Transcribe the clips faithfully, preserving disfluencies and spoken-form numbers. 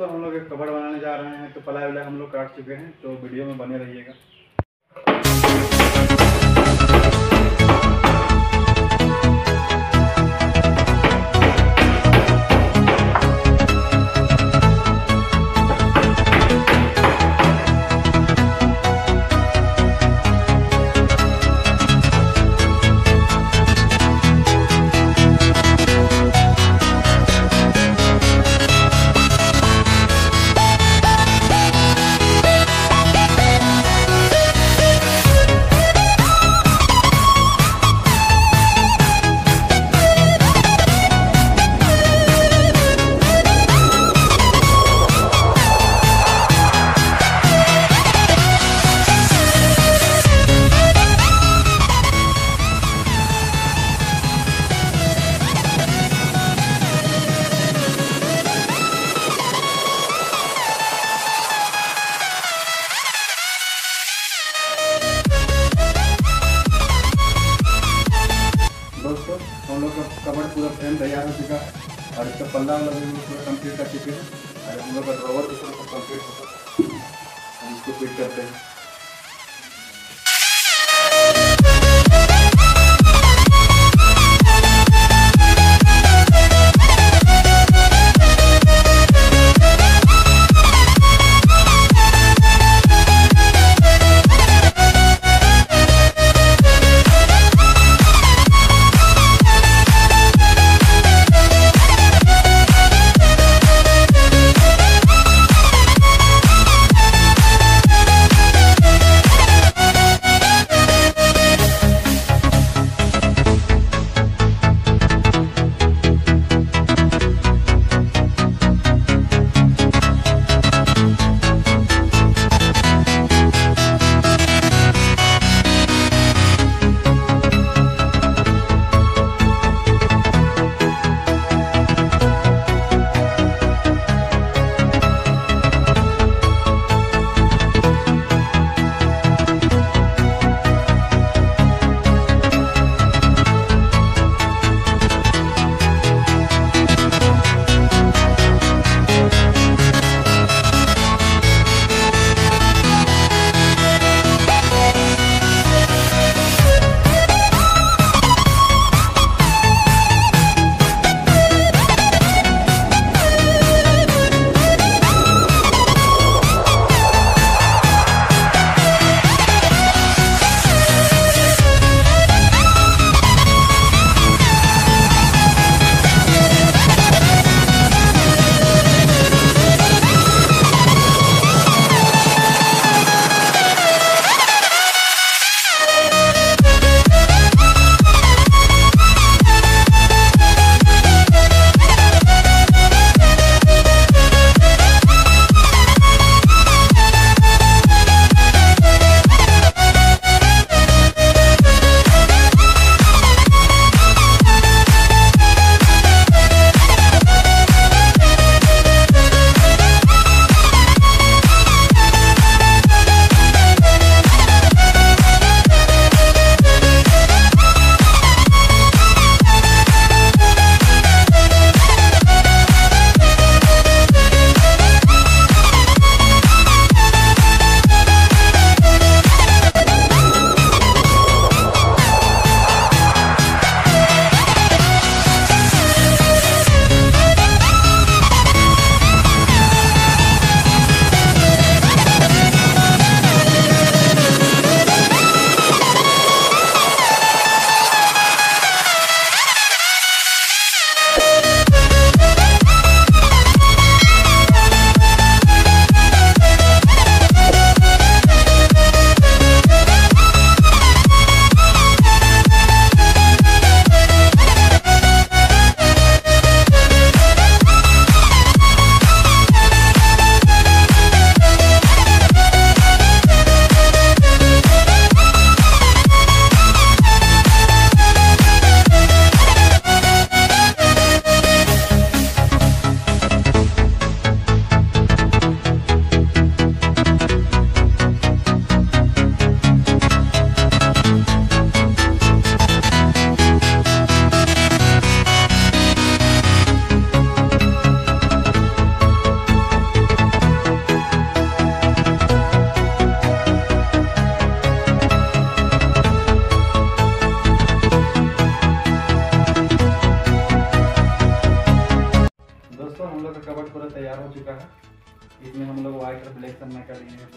दोस्तों हम लोग एक कवर बनाने जा रहे हैं, तो पलाई वलाई हम लोग काट चुके हैं, तो वीडियो में बने रहिएगा। दोस्तों हम लोग का कवर पूरा फ्रेम तैयार हो चुका है और इसका पल्ला वाला भी पूरा कंप्लीट कर चुके हैं और हम लोग का ड्रॉवर भी पूरा कंप्लीट हो चुका है। हम इसको फिट करते हैं।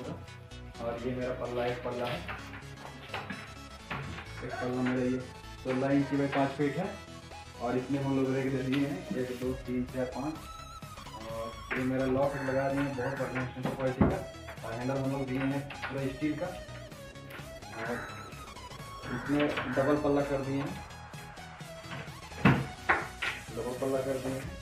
का। और ये मेरा पल्ला एक पल्ला है, एक पल्ला मेरा ये सोलह इंची में पाँच फीट है। और इसमें हम लोग रेक दे दिए हैं एक दो तीन चार पाँच। और ये मेरा लॉक लगा दिए हैं बहुत बढ़िया क्वालिटी का। और हैंडल हम लोग दिए हैं पूरा स्टील का। और इसमें डबल पल्ला कर दिए हैं, डबल पल्ला कर दिए हैं।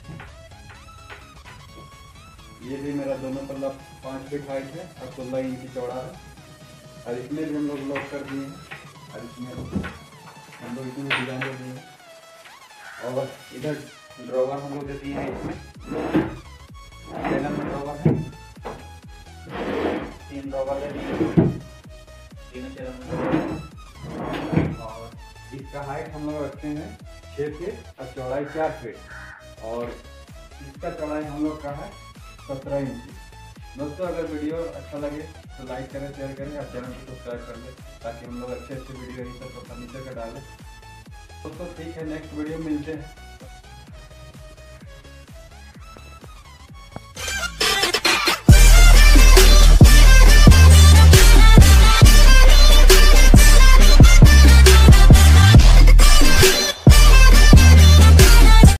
ये भी मेरा दोनों पल्ला पाँच फीट हाइट है और सोलह इंच चौड़ा है। और इसमें भी हम लोग लॉक कर दिए हैं। और इसमें हम लोग इसमें डिजाइन दे दिए हैं। और इधर ड्रॉवर हम लोग दे दिए हैं, इसमें चैनल में ड्रॉवर है, तीन ड्रॉवर दे दिए, तीनों चैनल में। और इसका हाइट हम लोग रखते हैं छः फीट और चौड़ाई चार फीट। और इसका चौड़ाई हम लोग का है सत्रह इंच। दोस्तों अगर वीडियो अच्छा लगे तो लाइक करें, शेयर करें और चैनल को सब्सक्राइब कर लें, ताकि हम लोग अच्छे अच्छे वीडियो यही सब फर्नीचर का डालें। दोस्तों ठीक है, नेक्स्ट वीडियो मिलते हैं।